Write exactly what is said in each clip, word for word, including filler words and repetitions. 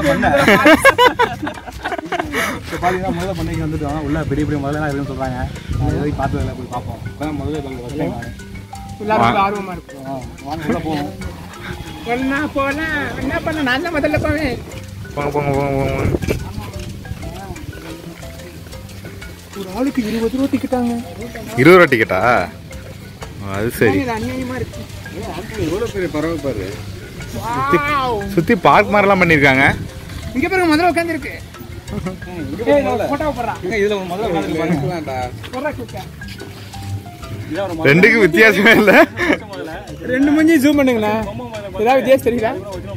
பார்த்தீங்கன்னா முதல்ல பண்ணைக்கு வந்துட்டோம். உள்ள பெரிய பெரிய முதலாம் இருக்குன்னு சொல்கிறாங்க. நான் போய் பார்த்ததில்ல, போய் பார்ப்போம். அதான் முதல்ல எல்லாருக்கும் ஆர்வமாக இருக்கும். வாங்க உள்ள போவோம். ஒன்னா போகலாம். என்ன பண்ண நான் தான் முதல்ல போவேன். போங்க போங்க போங்க போங்க. ஒரு ஆளுக்கு இருபது ரூபா டிக்கெட்டாங்க. இருபது ரூபா டிக்கெட்டா? அது சரி. அநியாயமாக இருக்கு. எவ்வளோ பெரிய பறவை பாரு. சுற்றி பார்க் மாதிரிலாம் பண்ணியிருக்காங்க. இங்கே பாருங்க முதல்ல உட்காந்துருக்கு. ரெண்டுக்கும் வித்தியாசமே இல்ல. ரெண்டு மணி ஜூம் பண்ணுங்களா? ஏதாவது வித்தியாசம் தெரியல?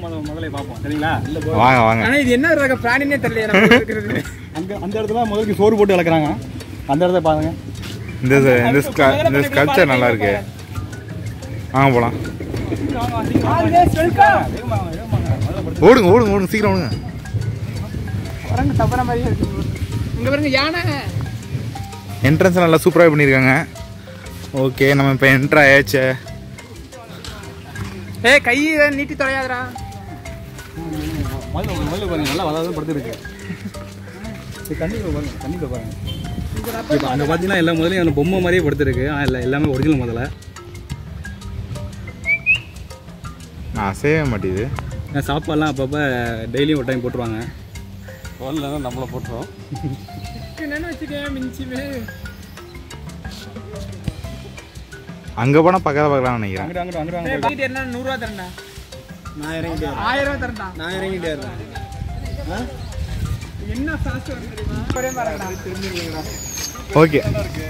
வாங்க வாங்க. ஆனா இது என்ன ரக பிராணினே தெரியல. அங்க அந்த இடத்துல முதல்ல சோறு போட்டு வளர்க்குறாங்க. அந்த இடத்த பாருங்க. இந்த இந்த ஸ்கல்ப்சர் நல்லா இருக்கு. வாங்க போலாம். ஓடுங்க ஓடுங்க ஓடுங்க சீக்கிரம் ஓடுங்க. தப்புற மாதிரி இருக்கு. இங்க பாருங்க யானை. என்ட்ரன்ஸ் நல்லா சூப்பராக பண்ணியிருக்காங்க. ஓகே நம்ம இப்போ என்ட்ரு ஆயாச்சு. ஏ கை நீட்டி தொலையாதரா. முதல்ல முதல்ல பாருங்க நல்லா வளர்ந்து படுத்துருக்கு. கண்டிப்பாக பாருங்க கண்டிப்பாக பாருங்க. இப்போ அங்கே பார்த்தீங்கன்னா எல்லா முதலையும் அந்த பொம்மை மாதிரியே படுத்துருக்கு. ஆனால் இல்லை எல்லாமே ஒரிஜினல் முதல்ல. நான் அசையவே மாட்டேது. சாப்பாடுலாம் அப்பப்போ டெய்லியும் ஒரு டைம் போட்டுருவாங்க. வரல நம்மள போட்டுறோம். அங்கே போனால் பக்கத்தில் பார்க்கலாம் நினைக்கிறேன். என்ன நூறுரூவா தரேன்டா. நான் இறங்கிட்டே ஆயிரம் ரூபா தரேன்டா. நான் இறங்கிட்டே இருக்கேன். என்ன சாஸ் தெரியுமா? ஓகே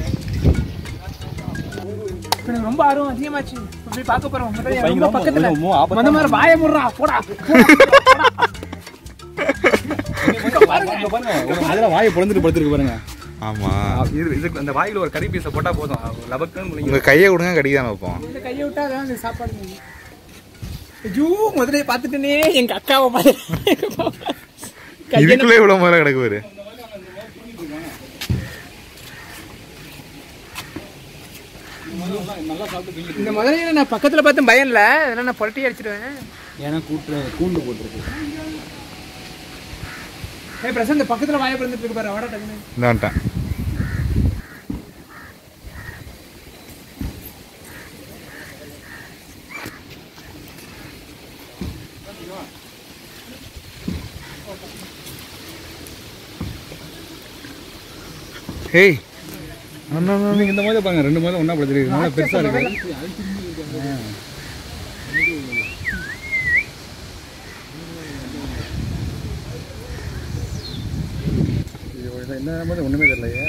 எனக்கு ரொம்ப ஆர்வம் அதிகமாச்சு. போய் பார்க்க போறோம். ரொம்ப பக்கத்துல அந்த மாதிரி வாயை முடுறா போடா. அதெல்லாம் வாயை பொழந்துட்டு படுத்துருக்கு பாருங்க. ஆமா இதுக்கு அந்த வாயில ஒரு கறி பீஸை போட்டா போதும். லபக்குன்னு உங்க கையை கொடுங்க கடிக்காம வைப்போம். இந்த கையை விட்டா அதான் சாப்பாடு. ஐயோ முதல்ல பார்த்துட்டேனே எங்க அக்காவை பார்த்து. இதுக்குள்ளே இவ்வளவு முதல்ல கிடக்கு பாரு. இந்த முதல்ல நான் பக்கத்துல பார்த்து பயம் இல்லை. அதனால நான் புரட்டி அடிச்சிடுவேன். ஏன்னா கூட்டு கூண்டு போட்டுருக்கு. ஏய் பிரசாந்த் பக்கத்துல வாயை பிறந்துட்டு இருக்கு பாரு. வாடா டக்குனு இந்தான்ட்டேன். ஹேய் நீங்க இந்த மாதிரி பாருங்க. ரெண்டு மாதிரி ஒண்ணா படுத்துருக்கு. நல்லா பெருசா இருக்கு. என்ன மாதிரி ஒண்ணுமே தெரியலையே.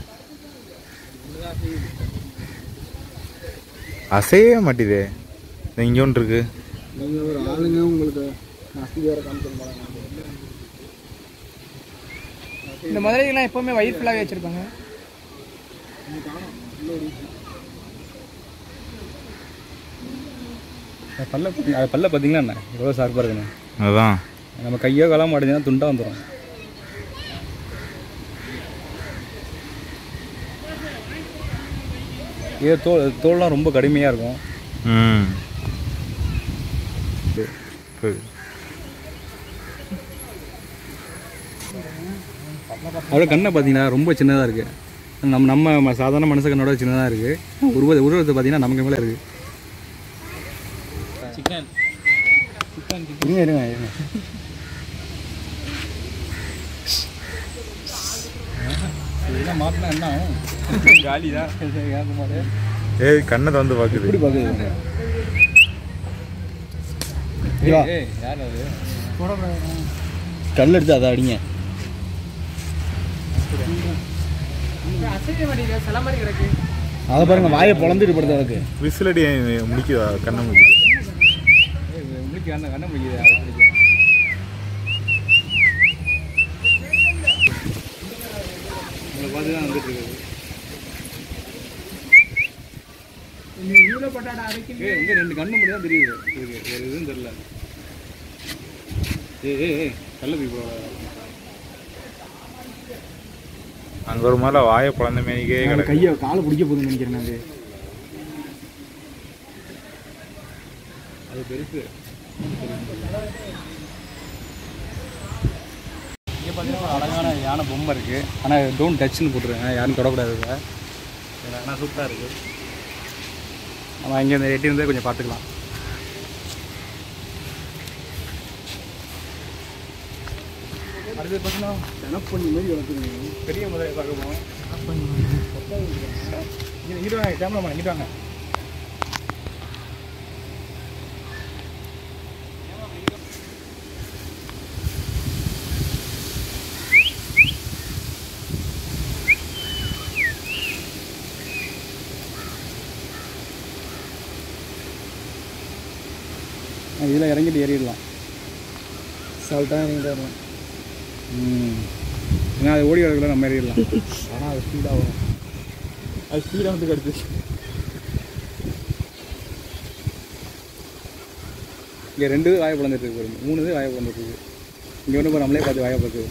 அசையவே மாட்டேதே. இங்கே ஒன்று இருக்கு. நீங்க ஒரு ஆளுங்க உங்களுக்கு வேற காமிச்சு. இந்த முதலைகள்லாம் எப்பவுமே வயிறு ஃபுல்லாகவே வச்சிருப்பாங்க. பல்ல பல்ல பார்த்தீங்களா என்ன எவ்வளோ ஷார்ப்பாக இருக்குண்ணே. அதுதான் நம்ம கையோ காலம் மாட்டேங்கன்னா துண்டாக வந்துடும். இதே தோல் தோல்லாம் ரொம்ப கடுமையாக இருக்கும். ம் அதோட கண்ணை பார்த்தீங்கன்னா ரொம்ப சின்னதாக இருக்குது. நம்ம நம்ம சாதாரண மனுஷ கண்ணோட சின்னதாக இருக்குது. உருவ உருவத்தை பார்த்தீங்கன்னா நமக்கு மேலே இருக்குது. சிக்கன் இருங்க இருங்க இருங்க. இதெல்லாம் மாட்டினா என்ன ஆகும்? காலி தான். ஏய் கண்ணை வந்து பார்க்குது. எப்படி பார்க்குது? யார் அது? கல் எடுத்து அதை அடிங்க. அதை பாருங்க வாயை பொழந்துட்டு படுத்து அதுக்கு விசிலடி முடிக்குதா? கண்ணை முடிக்குது. முடிக்க கண்ணை கண்ணை முடிக்குது. உங்களை பார்த்து தான் வந்துட்டு இருக்குது. இங்கே ரெண்டு கண்ணு மட்டும் தான் தெரியுது. இருக்கு வேறு எதுவும் தெரியல. ஏ ஏ கல்ல போய் அங்கே ஒரு மாதிரி வாயை குழந்தை மேனிக்கே கையை காலை பிடிக்க போகுதுன்னு நினைக்கிறேன். அது அது பெருசு. அழகான யானை பொம்மை இருக்குது. ஆனால் டோன்ட் டச்னு போட்டுருங்க, யாரும் தொடக்கூடாது. ஆனால் சூப்பராக இருக்குது. நம்ம இங்கே இந்த எட்டிருந்தே கொஞ்சம் பார்த்துக்கலாம். அடுத்தது பார்த்தீங்கன்னா செனப்பண்ணி மாதிரி வளர்த்துருங்க. பெரிய முதலை பார்க்கணும். இங்கிட்டு வாங்க, கேமரா இங்கிட்டு வாங்க. இதில் இறங்கிட்டு ஏறிடலாம். சால்ட்டாக இறங்கிட்டு வரலாம். ம் ஏன்னா அது ஓடி வரக்குள்ள நம்ம ஏறிடலாம். ஆனால் அது ஸ்பீடாக வரும். அது ஸ்பீடாக வந்து கிடச்சி. இங்கே ரெண்டு வாயை பிளந்துட்டு இருக்கு, மூணு இது வாயை பிளந்துட்டு இருக்கு. இங்கே ஒன்று நம்மளே பார்த்து வாயை பார்க்குது.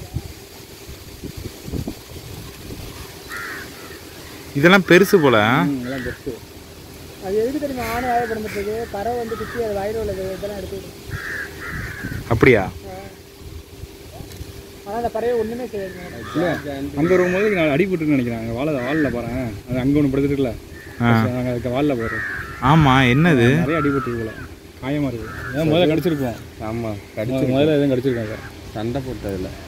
இதெல்லாம் பெருசு போல. இதெல்லாம் பெருசு. அது எதுக்கு தெரியுமா ஆணை வாயை பிளந்துட்டு இருக்கு? பறவை வந்து குத்தி அது வயிறு உள்ளது இதெல்லாம் எடுத்து. அப்படியா? ஆனால் அந்த பறவை ஒன்றுமே செய்யாது. அங்கே வரும்போது நான் அடிபட்டுன்னு நினைக்கிறேன். அங்கே வாழை வாழில் போகிறேன். அது அங்கே ஒன்று படுத்துட்டுல நாங்கள் அதுக்கு வாழில் போகிறோம். ஆமாம், என்னது நிறைய அடிபட்டு போல, காயமாக இருக்குது. ஏன் முதல்ல கடிச்சிருக்கோம். ஆமாம், கடிச்சு முதல்ல எதுவும் கடிச்சிருக்கோம். சண்டை போட்டதில்லை.